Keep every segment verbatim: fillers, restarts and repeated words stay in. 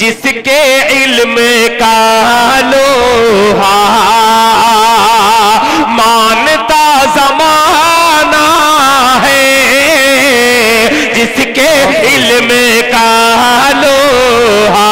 जिसके इल्म का लोहा मानता ज़माना है, जिसके इल्म का लोहा,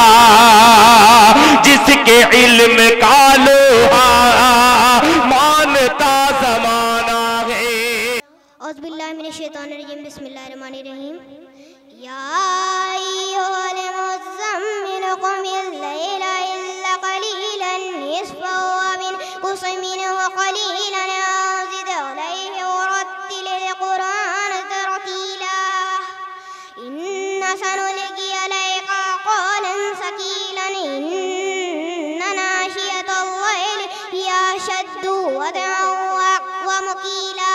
जिसके इल्म का लोहा मानता ज़माना है। औज़ु बिल्लाहि मिनश शैतानिर रजीम, बिस्मिल्लाहिर रहमानिर रहीम। या अय्युहल मुज़्ज़म्मिल क़ुमिल लैला इल्ला क़लीलन निस्फ़हु व इंक़ुस मिनहु क़लीलन अव ज़िद अलैहि वरत्तिलिल क़ुरआन तरतीला। इन्ना सनुल्क़ी अलैका क़ौलन सक़ीलन इन्ना नाशियतल लैलि हिया अशद्दु वतअन व मुक़ीला।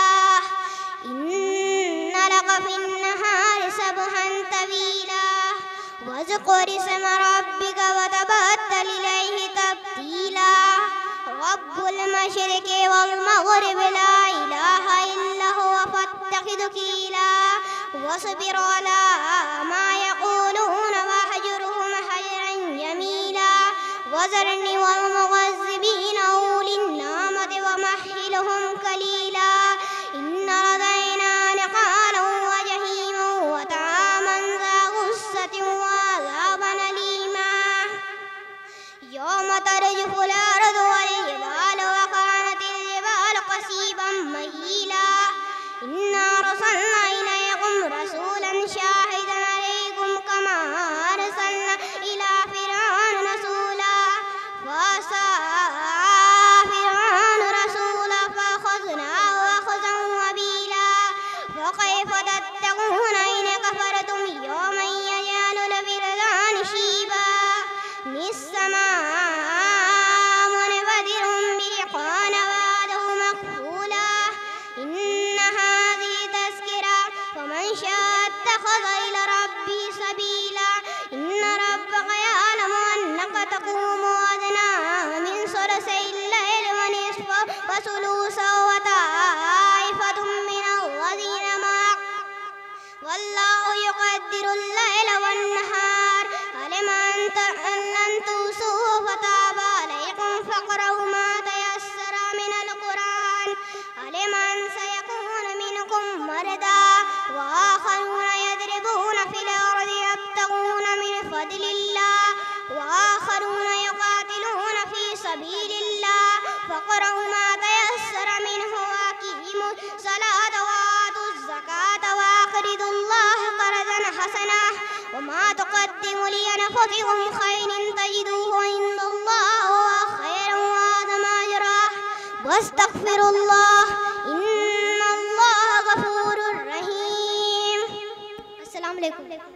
इन्ना लका फ़िन्नहारि सबहन तवीला वज़्कुर इस्म रब्बिका वतबत्तल इलैहि तब्तीला। रब्बुल मशरिक़ि वल मग़रिबि ला इलाहा इल्ला हुवा फ़त्तख़िज़्हु वकीला। वस्बिर अला मा यक़ूलून वहजुरहुम हजरन जमीला। वज़रनी वल मुकज़्ज़िबीना उलिन नामति वमह्हिलहुम कलीला। इन्ना लदैना अनकालन व जहीमन व तआमन ज़ा गुस्सतिन व अज़ाबन अलीमा। यौम तरजुफुल अर्दु वल जिबालु व कानतिल जिबालु कसीबन महीला। इन्ना अर्सलना इलैकुम रसूलन शाहिदन अलैकुम कमा अर्सलना इला फ़िरऔन रसूला। फ़असा फ़िरऔन रसूला फ़अख़ज़नाहु अख़ज़न वबीला। फ़कैफ़ तत्तक़ून इन कफ़रतुम यौमन यजअलुल विल्दानु शीबा। निस्समाअ मुनबदिरुन बिही कान वअदुहु मक़बूला। इन्ना हाज़िहि तज़किरा फ़मन शाअ इत्तख़ज़ इला रब्बिही सबीला। इन्ना रब्बका यअलमु अन्नका तक़ूमु अदना मिन सुलुसैल लैलि व निस्फ़हु व सुलूसहु व ताइफ़तुम मिनल लज़ीना मअक। वल्लाहु युक़द्दिरुल लैला वन नहार अलम अन लन तुहसूहु फ़ताबा अलैकुम फ़क़रऊ मा तयस्सरा मिनल क़ुरआन। अलम अन सयकून मिनकुम मरदा व आख़रून यदरिबून फ़िल अर्दि यब्तग़ून मिन फ़ज़लिल्लाह व आख़रून युक़ातिलून फ़ी सबीलिल्लाह। फ़क़रऊ मा तयस्सरा मिन्हु व अक़ीमुस सलात व आतुज़ ज़कात व अक़रिदुल्लाह क़रज़न हसना। व मा तुक़द्दिमू लिअन्फ़ुसिकुम ख़ैरन तजिदूहु इंदल्लाह हुवा ख़ैरन व अअज़म अजरा। वस्तग़फ़िरुल्लाह इन्नल्लाह गफ़ूरुर रहीम। अस्सलामु अलैकुम।